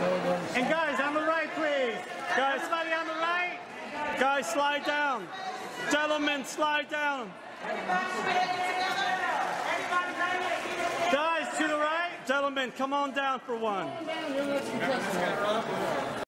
And guys, on the right, please. Guys, somebody on the right. Guys, slide down. Gentlemen, slide down. Guys, to the right. Gentlemen, come on down for one.